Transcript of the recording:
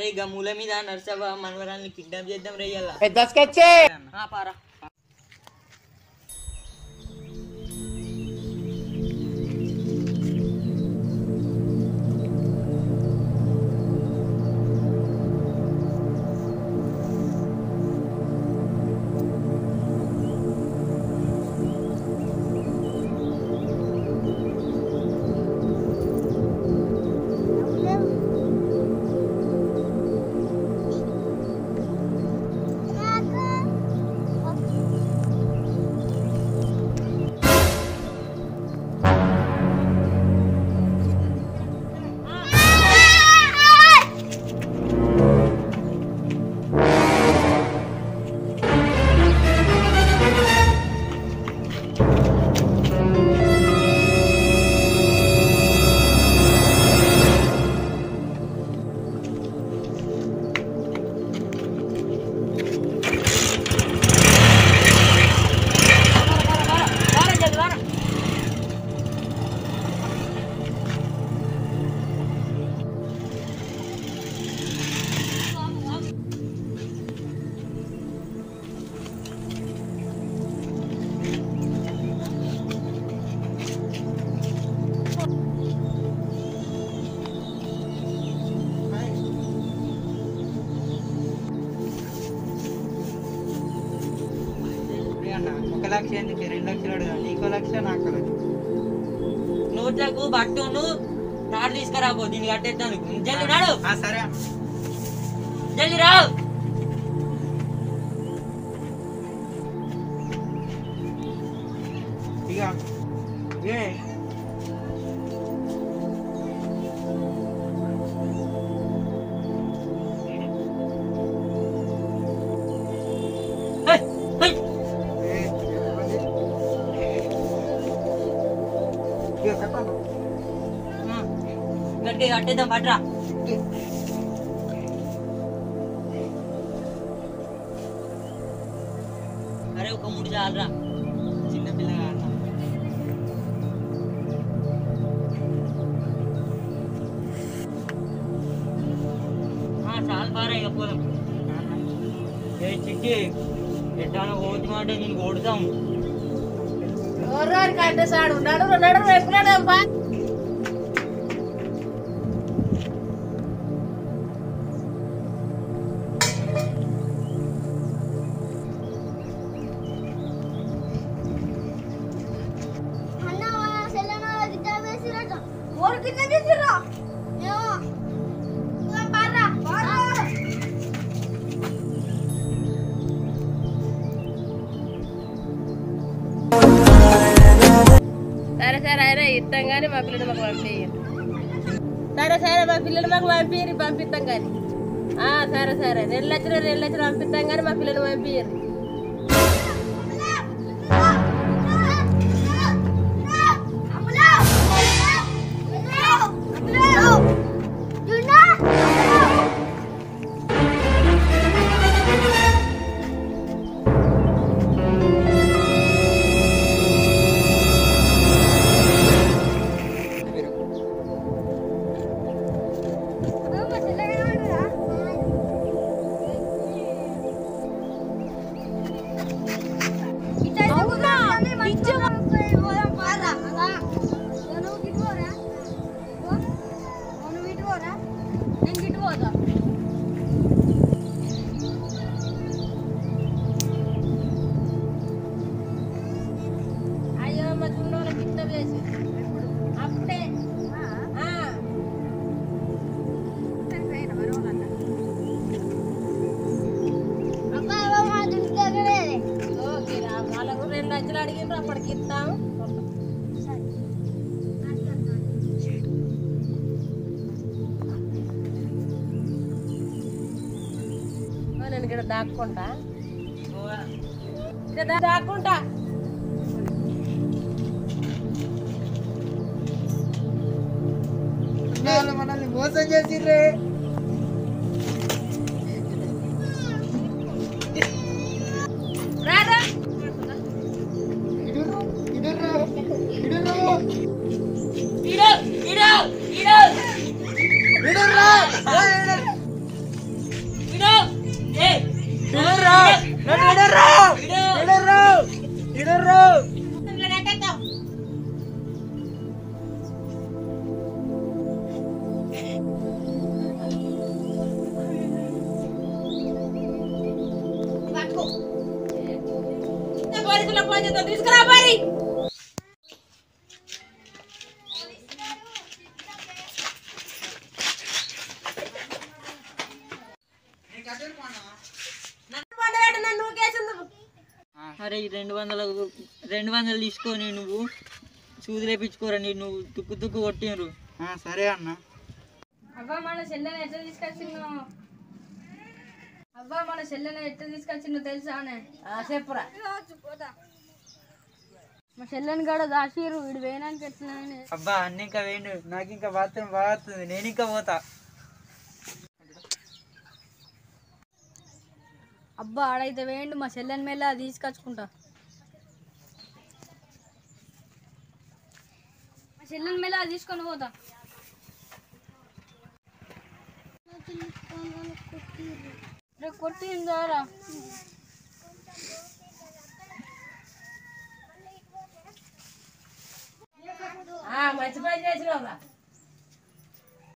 అరే గమ్ముల మీద నర్సవ్వ మనవరాల్ని కిడ్నాప్ చేద్దాం రేయల్లా పెద్ద స్కెచ్ పారా లక్ష ఎందుకు 2 లక్షలు అడుగుదా నీకో లక్ష నాకు నోట్లకు బట్టును నాడు తీసుకురాబో దీన్ని కట్టేద్దాం జల్ది నాడు సరే జల్ది రావు ఇక ఏ గట్టి కట్టేద్దాం పట్రా అరే ఒక 3 చాలరా చిన్నపిల్ల చాలు పారా ఇక పోదాం ఏ చిట్టి ఎట్లా ఓటుమంటే నేను కొడతాం కంటే సాడు నడు నడు ఎప్పుడేపా సరే సరే అయినా ఇస్తాం కానీ మా పిల్లలు మాకు పంపించండి సరే సరే మా పిల్లలు మాకు పంపిస్తాం కానీ సరే సరే 2 లక్షలు పంపిస్తాం కానీ మా పిల్లలు పంపించరు అయ్యో మా చూడ పిత్తం చేసి అప్పుడే వాళ్ళకు 2 లక్షలు అడిగిండ్రు అప్పటికి ఇస్తాము నేను ఇక్కడ దాక్కుంటా దాక్కుంటా మనల్ని మోసం చేసిర్రే పోలీసులకు ఫోన్ చేస్తాం తీసుకురా మరి. అరే 200 తీసుకొని నువ్వు సూది లేపించుకోరా, నువ్వు తుక్కు తుక్కు కొట్టినరు. సరే అన్న. అవ్వ మన చెల్లెని ఎట్లా తీసుకొచ్చిందో తెలుసానే? చెప్పురా. మా చెల్లెని కూడా దాచిరు వీడు వేయడానికి ఎట్లా? అబ్బా అన్న ఇంకా వేయండు, నాకు ఇంకా బాత్రూమ్ బాగుతుంది, నేను ఇంకా పోతా. అబ్బా ఆడైతే వేయండు, మా చెల్లెని మేళ తీసుకొచ్చుకుంటా. మా చెల్లెని మేళ తీసుకొని పోతా. కొట్టిందారా? మంచి పని చేసినావురా.